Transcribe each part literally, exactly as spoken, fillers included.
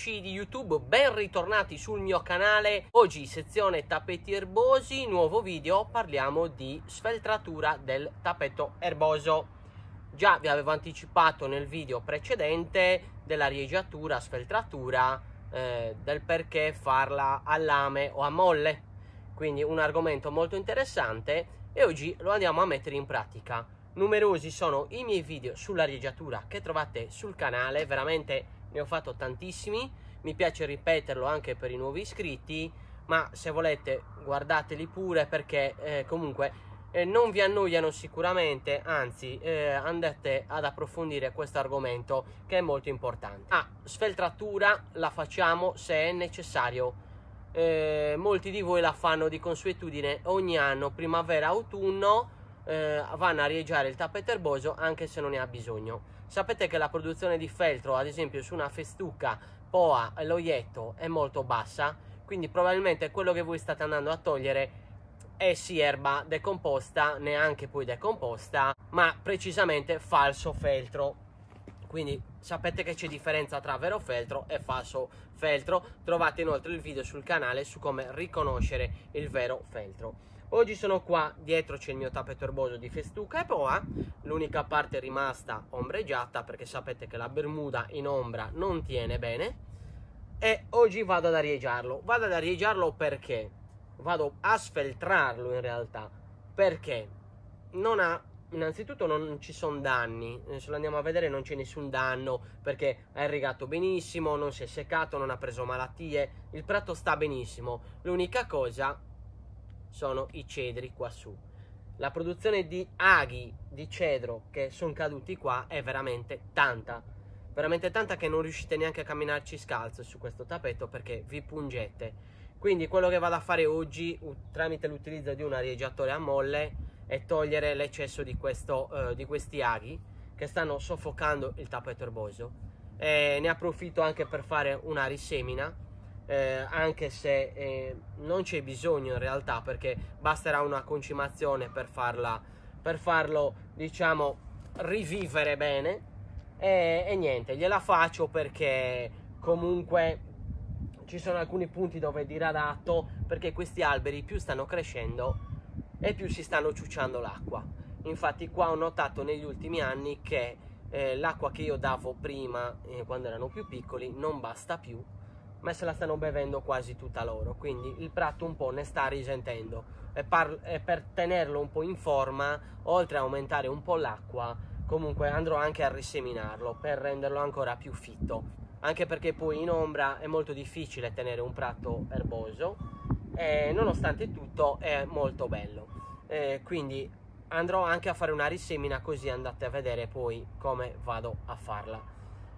amici di YouTube, ben ritornati sul mio canale. Oggi sezione tappeti erbosi, nuovo video, parliamo di sfeltratura del tappeto erboso. Già vi avevo anticipato nel video precedente dell'arieggiatura, sfeltratura, eh, del perché farla a lame o a molle, quindi un argomento molto interessante e oggi lo andiamo a mettere in pratica. Numerosi sono i miei video sull'arieggiatura che trovate sul canale, veramente ne ho fatto tantissimi, mi piace ripeterlo anche per i nuovi iscritti, ma se volete guardateli pure perché eh, comunque eh, non vi annoiano sicuramente, anzi eh, andate ad approfondire questo argomento che è molto importante. Ah, sfeltratura la facciamo se è necessario, eh, molti di voi la fanno di consuetudine ogni anno, primavera, autunno, eh, vanno a arieggiare il tappeto erboso anche se non ne ha bisogno. Sapete che la produzione di feltro, ad esempio su una festuca, poa e loietto, è molto bassa, quindi probabilmente quello che voi state andando a togliere è sì erba decomposta, neanche poi decomposta, ma precisamente falso feltro. Quindi sapete che c'è differenza tra vero feltro e falso feltro. Trovate inoltre il video sul canale su come riconoscere il vero feltro. Oggi sono qua, dietro c'è il mio tappeto erboso di festuca e poa, l'unica parte rimasta ombreggiata perché sapete che la bermuda in ombra non tiene bene, e oggi vado ad arieggiarlo. Vado ad arieggiarlo perché? Vado a sfeltrarlo in realtà, perché non ha, innanzitutto non ci sono danni, se lo andiamo a vedere non c'è nessun danno perché ha irrigato benissimo, non si è seccato, non ha preso malattie, il prato sta benissimo. L'unica cosa sono i cedri qua su. La produzione di aghi di cedro che sono caduti qua è veramente tanta, veramente tanta, che non riuscite neanche a camminarci scalzo su questo tappeto perché vi pungete. Quindi quello che vado a fare oggi tramite l'utilizzo di un arieggiatore a molle è togliere l'eccesso di, questo, eh, di questi aghi che stanno soffocando il tappeto erboso. E ne approfitto anche per fare una risemina, Eh, anche se eh, non c'è bisogno in realtà, perché basterà una concimazione per farla, per farlo diciamo rivivere bene, e, e niente, gliela faccio perché comunque ci sono alcuni punti dove è diradato, perché questi alberi più stanno crescendo e più si stanno ciucciando l'acqua. Infatti qua ho notato negli ultimi anni che eh, l'acqua che io davo prima, eh, quando erano più piccoli, non basta più, ma se la stanno bevendo quasi tutta loro, quindi il prato un po' ne sta risentendo, e, e per tenerlo un po' in forma, oltre a aumentare un po' l'acqua, comunque andrò anche a riseminarlo per renderlo ancora più fitto, anche perché poi in ombra è molto difficile tenere un prato erboso e nonostante tutto è molto bello, e quindi andrò anche a fare una risemina, così andate a vedere poi come vado a farla.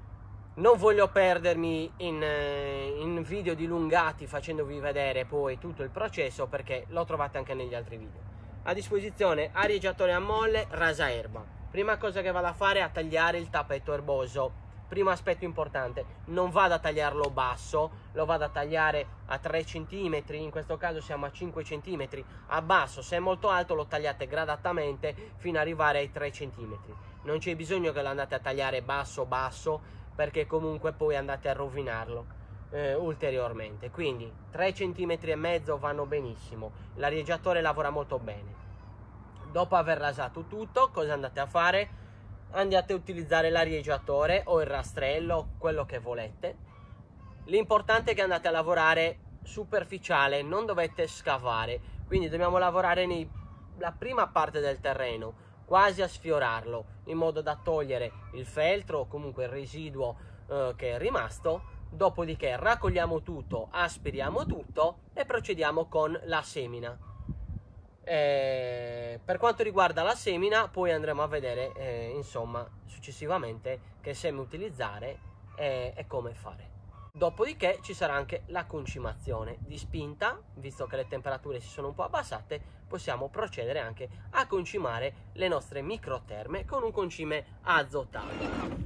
Non voglio perdermi in, in video dilungati facendovi vedere poi tutto il processo, perché lo trovate anche negli altri video. A disposizione arieggiatore a molle, rasa erba. Prima cosa che vado a fare è a tagliare il tappeto erboso. Primo aspetto importante, non vado a tagliarlo basso, lo vado a tagliare a tre centimetri, in questo caso siamo a cinque centimetri, a basso. Se è molto alto lo tagliate gradatamente fino ad arrivare ai tre centimetri. Non c'è bisogno che lo andate a tagliare basso basso, perché comunque poi andate a rovinarlo eh, ulteriormente. Quindi tre centimetri e mezzo vanno benissimo, l'arieggiatore lavora molto bene. Dopo aver rasato tutto, cosa andate a fare? Andate a utilizzare l'arieggiatore o il rastrello, quello che volete. L'importante è che andate a lavorare superficiale, non dovete scavare, quindi dobbiamo lavorare nella prima parte del terreno, quasi a sfiorarlo, in modo da togliere il feltro o comunque il residuo eh, che è rimasto. Dopodiché raccogliamo tutto, aspiriamo tutto e procediamo con la semina. Eh, per quanto riguarda la semina, poi andremo a vedere eh, insomma successivamente che seme utilizzare e, e come fare. Dopodiché ci sarà anche la concimazione di spinta, visto che le temperature si sono un po' abbassate, possiamo procedere anche a concimare le nostre microterme con un concime azotato.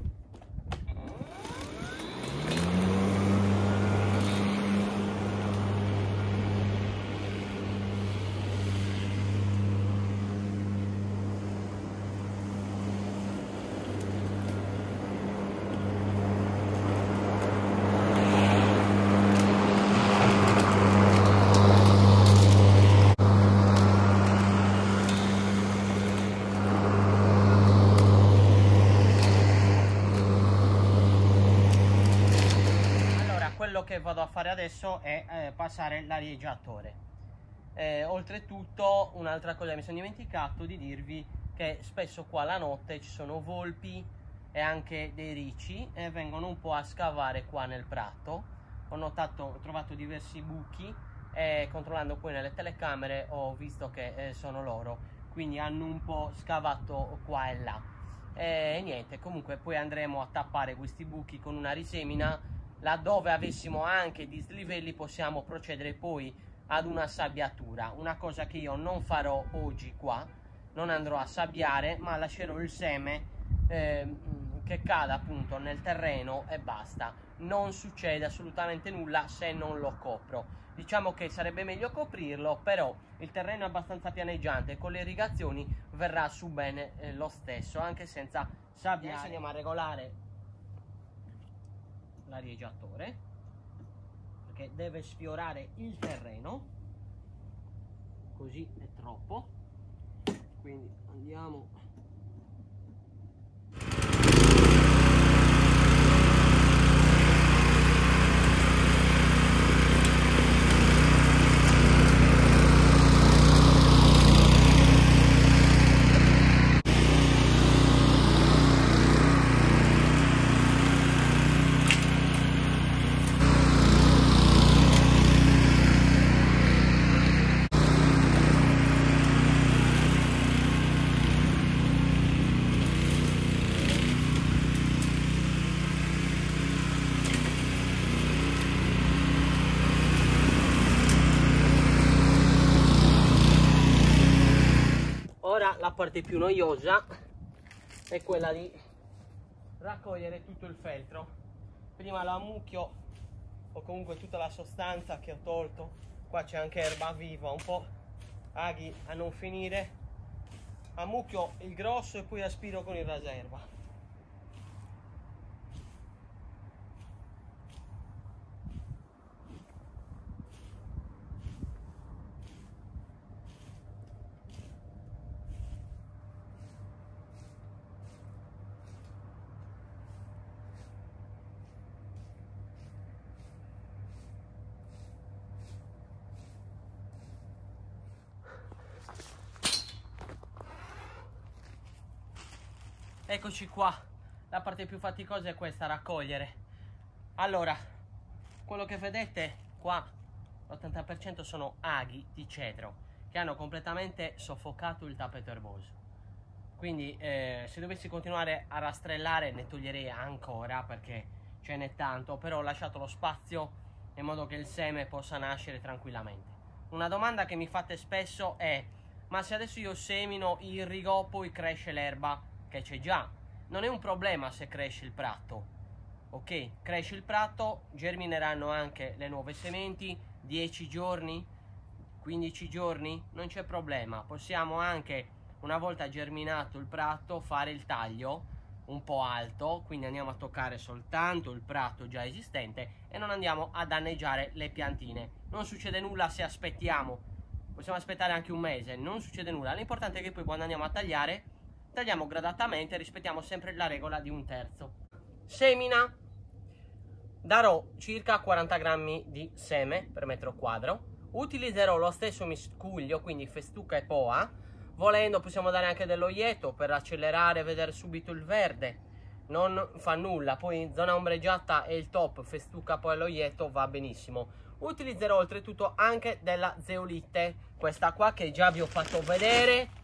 che vado a fare adesso è eh, passare l'arieggiatore. Eh, oltretutto, un'altra cosa mi sono dimenticato di dirvi, che spesso qua la notte ci sono volpi e anche dei ricci e vengono un po' a scavare qua nel prato. Ho notato, ho trovato diversi buchi e controllando poi nelle telecamere ho visto che eh, sono loro, quindi hanno un po' scavato qua e là. E niente, comunque poi andremo a tappare questi buchi con una risemina. Laddove avessimo anche dislivelli possiamo procedere poi ad una sabbiatura, una cosa che io non farò oggi qua. Non andrò a sabbiare, ma lascerò il seme eh, che cada appunto nel terreno e basta. Non succede assolutamente nulla se non lo copro. Diciamo che sarebbe meglio coprirlo, però il terreno è abbastanza pianeggiante, con le irrigazioni verrà su bene eh, lo stesso, anche senza sabbiare. Adesso andiamo a regolare l'arieggiatore, perché deve sfiorare il terreno, così è troppo, quindi andiamo. Ora la parte più noiosa è quella di raccogliere tutto il feltro. Prima la mucchio, o comunque tutta la sostanza che ho tolto. Qua c'è anche erba viva, un po' aghi a non finire. Ammucchio il grosso e poi aspiro con il raserba. Eccoci qua, la parte più faticosa è questa, raccogliere. Allora, quello che vedete qua, l'ottanta per cento sono aghi di cedro che hanno completamente soffocato il tappeto erboso. Quindi eh, se dovessi continuare a rastrellare ne toglierei ancora, perché ce n'è tanto, però ho lasciato lo spazio in modo che il seme possa nascere tranquillamente. Una domanda che mi fate spesso è: ma se adesso io semino, irrigo, poi cresce l'erba che c'è già? Non è un problema se cresce il prato, ok? Cresce il prato, germineranno anche le nuove sementi, dieci giorni, quindici giorni, non c'è problema. Possiamo anche, una volta germinato il prato, fare il taglio un po' alto, quindi andiamo a toccare soltanto il prato già esistente e non andiamo a danneggiare le piantine. Non succede nulla se aspettiamo, possiamo aspettare anche un mese, non succede nulla. L'importante è che poi quando andiamo a tagliare, tagliamo gradatamente, rispettiamo sempre la regola di un terzo. Semina, darò circa quaranta grammi di seme per metro quadro. Utilizzerò lo stesso miscuglio, quindi festuca e poa. Volendo possiamo dare anche dell'oieto per accelerare e vedere subito il verde. Non fa nulla, poi in zona ombreggiata è il top, festuca poi l'oieto va benissimo. Utilizzerò oltretutto anche della zeolite, questa qua che già vi ho fatto vedere.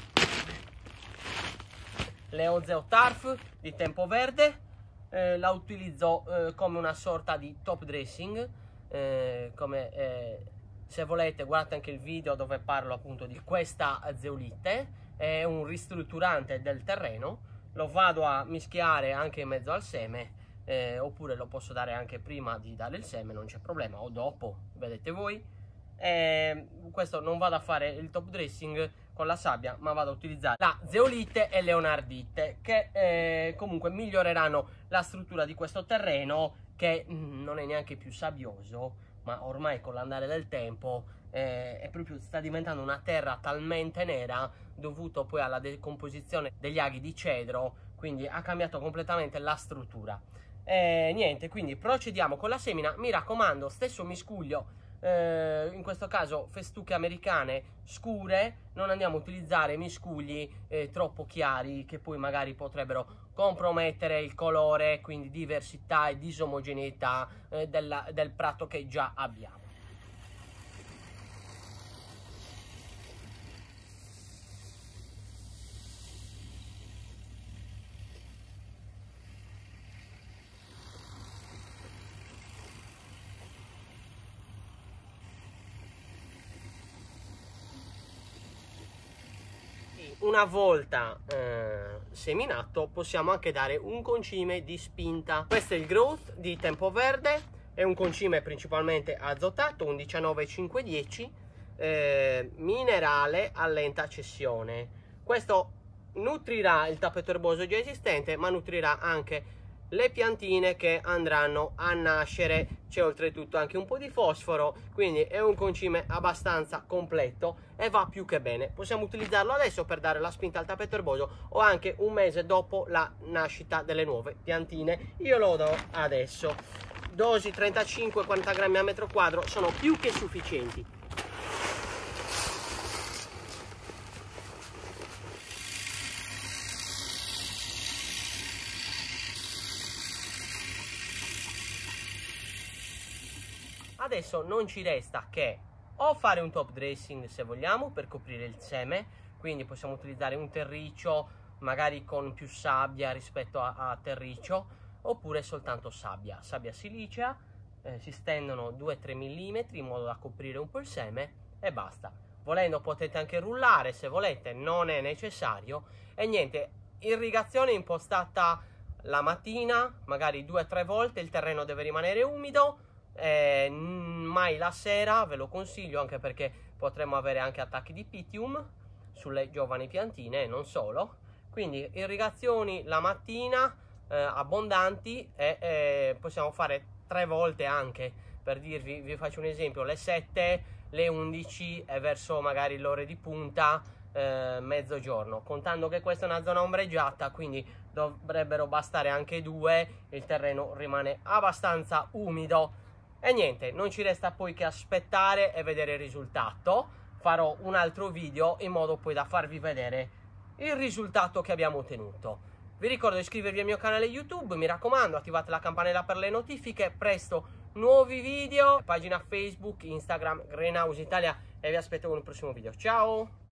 L'Eozeo Turf di tempo verde, eh, la utilizzo eh, come una sorta di top dressing, eh, come eh, se volete guardate anche il video dove parlo appunto di questa zeolite. È un ristrutturante del terreno, lo vado a mischiare anche in mezzo al seme, eh, oppure lo posso dare anche prima di dare il seme, non c'è problema, o dopo, vedete voi. Eh, questo non vado a fare il top dressing con la sabbia, ma vado a utilizzare la zeolite e leonardite, che eh, comunque miglioreranno la struttura di questo terreno, che mh, non è neanche più sabbioso, ma ormai con l'andare del tempo eh, è proprio, sta diventando una terra talmente nera dovuto poi alla decomposizione degli aghi di cedro, quindi ha cambiato completamente la struttura. E niente, quindi procediamo con la semina. Mi raccomando, stesso miscuglio, eh, in questo caso festuche americane scure, non andiamo a utilizzare miscugli eh, troppo chiari che poi magari potrebbero compromettere il colore, quindi diversità e disomogeneità eh, della, del prato che già abbiamo. Una volta eh, seminato possiamo anche dare un concime di spinta. Questo è il Growth di Tempo Verde, è un concime principalmente azotato, un diciannove cinque dieci, eh, minerale a lenta cessione. Questo nutrirà il tappeto erboso già esistente, ma nutrirà anche le piantine che andranno a nascere. C'è oltretutto anche un po' di fosforo, quindi è un concime abbastanza completo e va più che bene. Possiamo utilizzarlo adesso per dare la spinta al tappeto erboso o anche un mese dopo la nascita delle nuove piantine. Io lo do adesso. Dosi trentacinque quaranta grammi a metro quadro sono più che sufficienti. Adesso non ci resta che o fare un top dressing se vogliamo per coprire il seme, quindi possiamo utilizzare un terriccio magari con più sabbia rispetto a, a terriccio, oppure soltanto sabbia, sabbia silicea, eh, si stendono due tre millimetri in modo da coprire un po' il seme e basta. Volendo potete anche rullare se volete, non è necessario. E niente, irrigazione impostata la mattina, magari due tre volte, il terreno deve rimanere umido. Eh, mai la sera, ve lo consiglio, anche perché potremmo avere anche attacchi di Pythium sulle giovani piantine e non solo. Quindi irrigazioni la mattina eh, abbondanti e eh, possiamo fare tre volte anche, per dirvi, vi faccio un esempio, le sette, le undici e verso magari le ore di punta, eh, mezzogiorno, contando che questa è una zona ombreggiata, quindi dovrebbero bastare anche due, il terreno rimane abbastanza umido. E niente, non ci resta poi che aspettare e vedere il risultato. Farò un altro video in modo poi da farvi vedere il risultato che abbiamo ottenuto. Vi ricordo di iscrivervi al mio canale YouTube, mi raccomando, attivate la campanella per le notifiche. Presto nuovi video, pagina Facebook, Instagram, Greenhouse Italia, e vi aspetto con il prossimo video. Ciao!